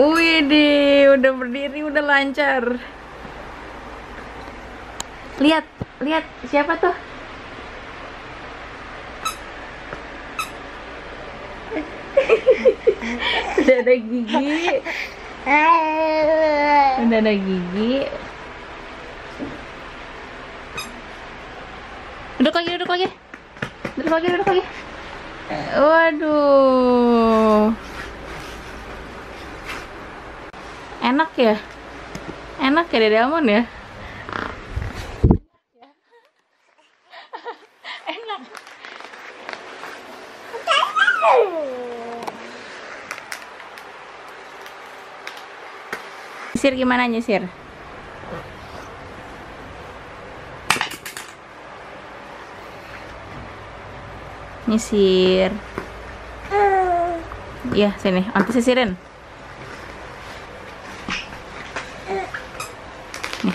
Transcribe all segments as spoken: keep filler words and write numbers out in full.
Wih deh, udah berdiri, udah lancar. Lihat, lihat siapa tuh? Udah ada gigi. Udah ada gigi. Duduk lagi, duduk lagi. Duduk lagi, duduk lagi. Waduh. Enak ya? Enak ya Dede Almond ya? Enak. Nyisir gimana nyisir? Nyisir. Iya, sini. Anti sisirin. Nih.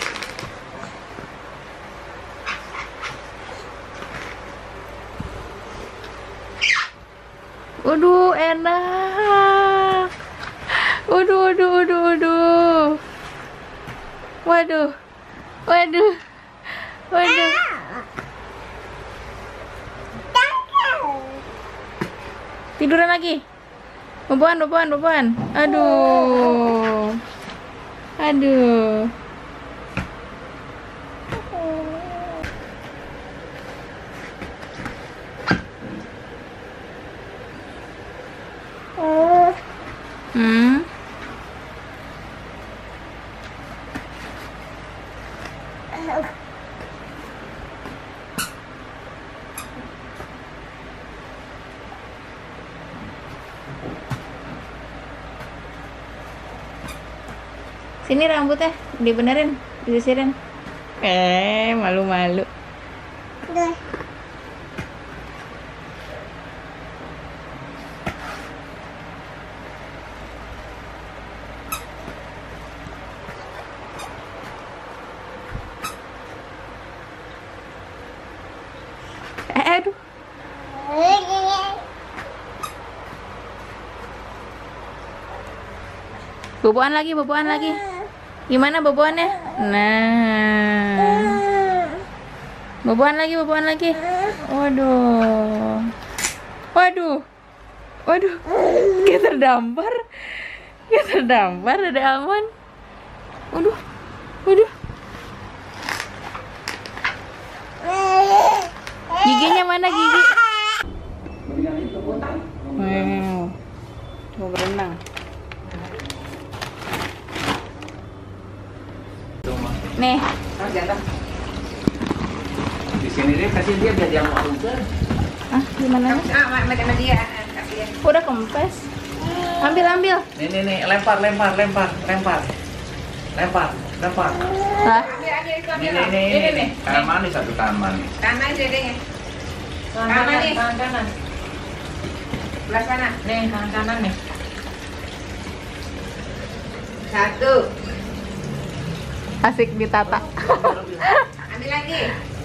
Waduh, enak. Waduh, waduh, waduh, waduh. Waduh. Waduh. Waduh. Tiduran lagi. Boboan, boboan, boboan. Aduh. Aduh. Hmm. Sini rambutnya dibenerin, disisirin. Eh, malu-malu. Eh, aduh. Boboan lagi, boboan lagi. Gimana boboannya? Nah. Boboan lagi, boboan lagi. Waduh. Waduh. Waduh. Kayak terdampar. Kayak terdampar Dede Almond. Waduh. Waduh. Giginya mana gigi? Wow. Mau berenang. Nih. Di sini deh kasih dia biar dia mau juga. Ah, gimana? Ah, sama dia. Udah kempes. Ambil, ambil. Nih, nih, nih, lempar, lempar, lempar, lempar. Lempar, lempar. Hah? Ambil, ambil, itu Ini, ambil. nih, nih, nih. Tangan manis satu tangan manis. Kanan dedenya. Tangan Kanan kanan, nih. tangan kanan. Belah sana. Nih, tangan kanan nih. Satu. Asik ditata. Ambil lagi.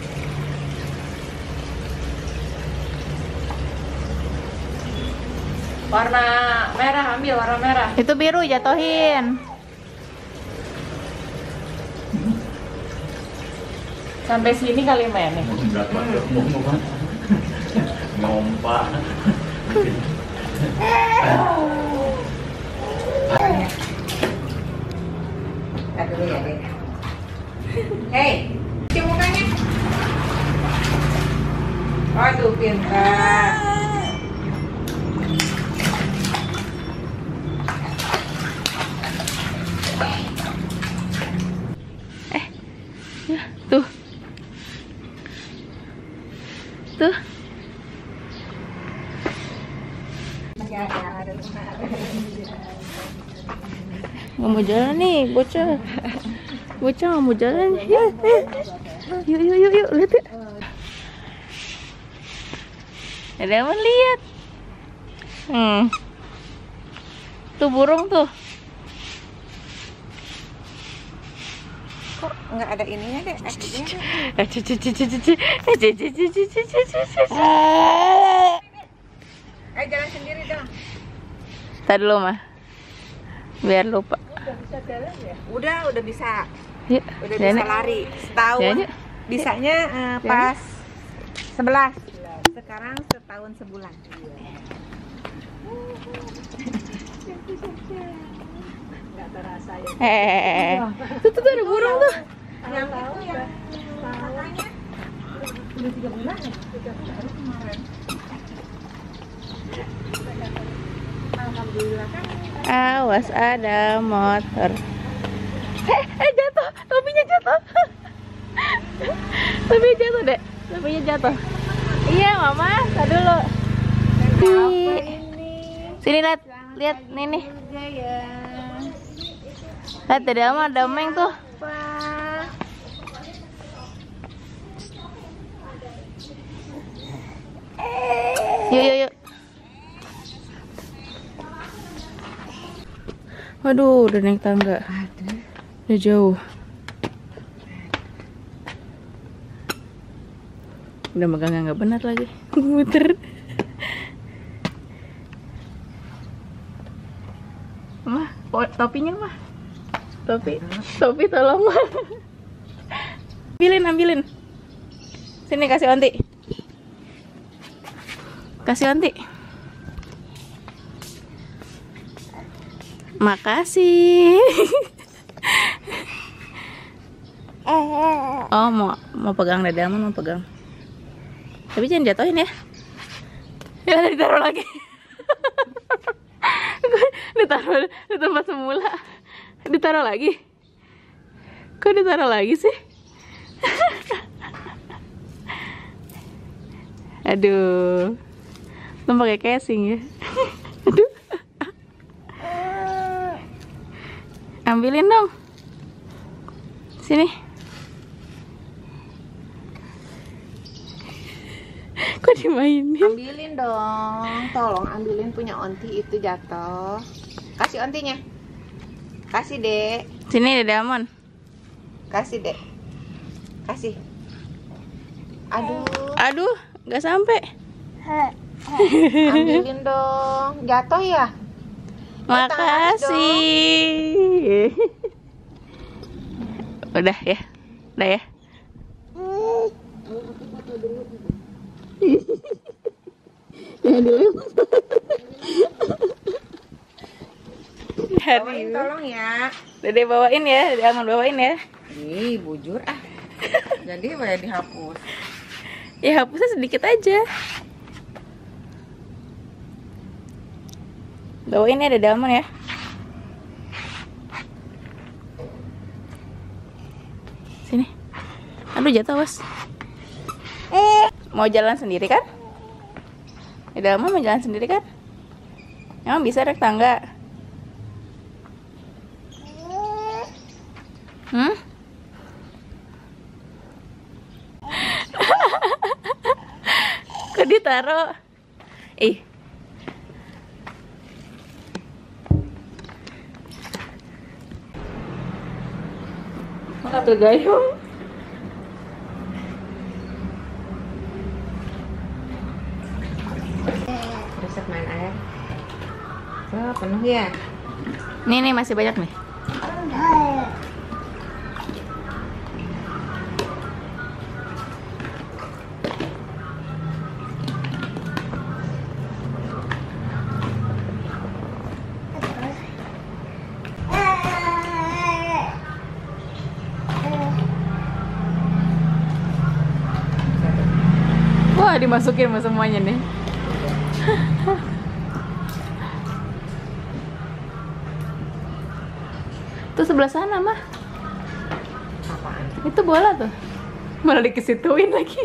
Warna merah, ambil warna merah. Itu biru jatohin. Sampai sini kali mainnya. Berat banget, ngompak. Lihat dulu ya, Dek. Hei, cuci mukanya. Waduh, pintar. Eh, ya, tuh. Tuh. Nggak mau jalan nih, bocah. Bocah nggak mau jalan. Yuk, yuk, yuk, yuk, yuk, lihat yuk. Ada yang lihat. Hmm. Tuh burung tuh. Kok nggak ada ininya, Dek? Kakinya. Eh, cici, cici, cici, eh, cici, cici, cici, cici. Ayo jalan sendiri dong. Tadi dulu mah. biar lupa. Udah, udah bisa. Yuk, Udah jalan bisa yuk. lari. Setahun. Jalan yuk. Bisanya eh, pas sebelas. Sekarang setahun sebulan. Eh, tuh tuh, tuh ada burung tuh. Yang itu yang katanya udah tiga bulan ya? Tiga bulan kemarin. Alhamdulillah kan. Awas ada motor. Eh, eh jatuh, topinya jatuh. Topinya jatuh dek, topinya jatuh. Iya mama, tar dulu. Ih. Sini lihat, lihat nih nih. Lihat ada ama, ada Meng tuh. Yuk yuk yuk. Waduh, udah naik tangga. Udah jauh. Udah megangnya nggak benar lagi. Muter. Mah, topinya mah. Topi, topi tolong mah. Ambilin, ambilin. Sini kasih onti. Kasih onti. Makasih. Oh, mau mau pegang dadamu, mau pegang. Tapi jangan jatuhin ya. Ya ditaruh lagi. Ditaruh di tempat semula. Ditaruh lagi. Kok ditaruh lagi sih? Aduh. Lu pakai casing ya. Aduh. Ambilin dong. Sini. Kok dimainin? Ambilin dong, tolong ambilin punya onti itu jatuh. Kasih ontinya. Kasih dek. Sini Dede Amon. Kasih dek. Kasih. Aduh. Aduh, nggak sampai. Ambilin dong. Jatuh ya? Makasih. Udah ya, udah ya. Bawain tolong ya. Dede bawain ya, Dede Amon bawain ya. Ih, bujur ah. Jadi boleh dihapus. Ya hapusnya sedikit aja. Bawain ya Dede Amon ya. Sini. Aduh jatuh bos. Mau jalan sendiri kan? Dede Amon mau jalan sendiri kan? Emang bisa naik tangga? Hmm? Kok ditaruh? Ih. Mana tuh gayung? Resep main air. Oh, penuh ya? Nih nih masih banyak nih. Wah, dimasukin sama semuanya nih. Tuh sebelah sana mah. Apaan? Itu bola tuh. Malah dikesituin lagi.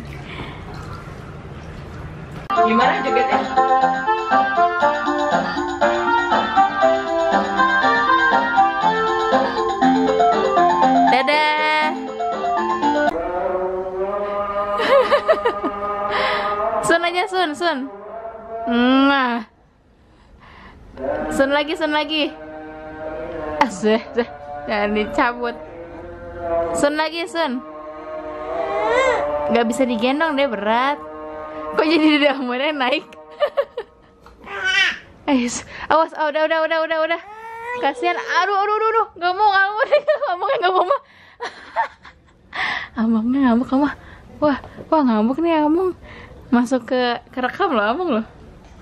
Gimana jogetnya? Dadah. Sun aja Sun, Sun. Nah. Sun lagi, Sun lagi. Asih, jangan dicabut. Sun lagi, Sun. Gak bisa digendong deh, berat. Kok jadi Dede Amonnya naik? Ayo, awas, oh, udah, udah, udah, udah, udah. Kasihan. Aduh, aduh, aduh, aduh. Gak mau, gak mau, gak mau, gak mau, mah. Abangnya ngamuk, kamu. Wah, wah ngamuk nih abang. Masuk ke kerekam loh, abang loh.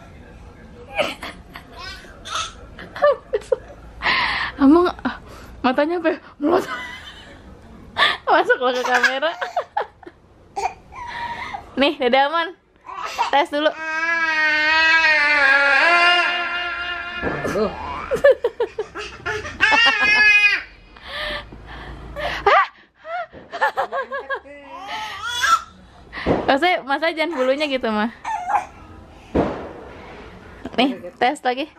Abang matanya apa? Melot. Masuk loh ke kamera. Nih, Dede Aman. Tes dulu. Aduh. Masa, masa jangan bulunya gitu mah. Nih, tes lagi.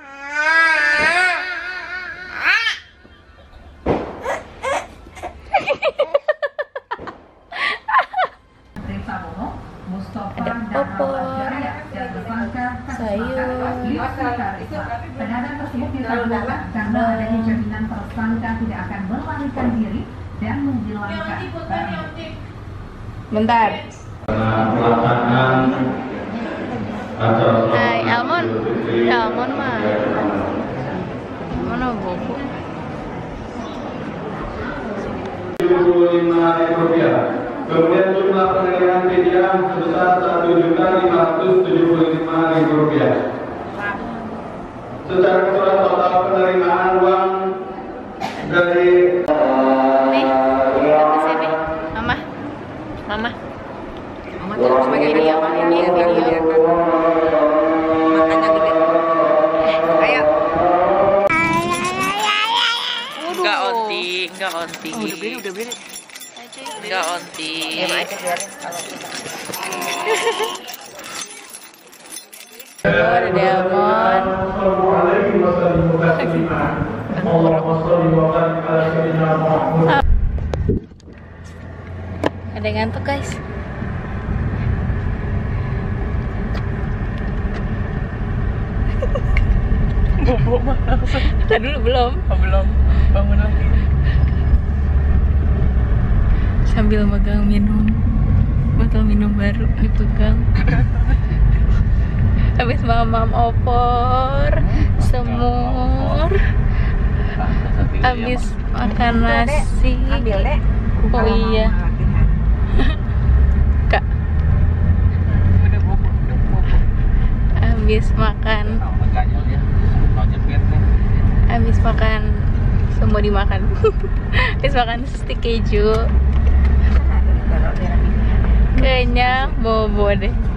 Ada opor, sayur. Penahanan tersebut dilakukan karena adanya jaminan tersangka tidak akan melarikan diri dan menghilangkan barang. Bentar. Hai, Almon. Almon mah. Mana bobo? tujuh puluh lima ribu rupiah. Kemudian jumlah penerimaan fidyah sebesar satu juta lima ratus tujuh puluh lima ribu rupiah. Secara keseluruhan total penerimaan uang dari Nih, ke sini. Mama. Mama. Mama terus sebagai video ini ya video. Makanya gede. Ayo. Enggak onti, enggak onti. Oh, udah beli, udah beli. Enggak onti. Ya, aja biarin kalau kita. Oh, Dede Amon. Ada yang ngantuk guys. Bobo mah. Tadi dulu belum. Oh, belum. Bangun lagi. Sambil megang minum. Botol minum baru dipegang. Habis mamam opor, semur. Habis makan nasi. Ambil deh. Oh iya. Kak. Udah bobo, udah bobo. Habis makan. Habis makan semua dimakan. Habis makan stik keju. Kenyang bobo deh.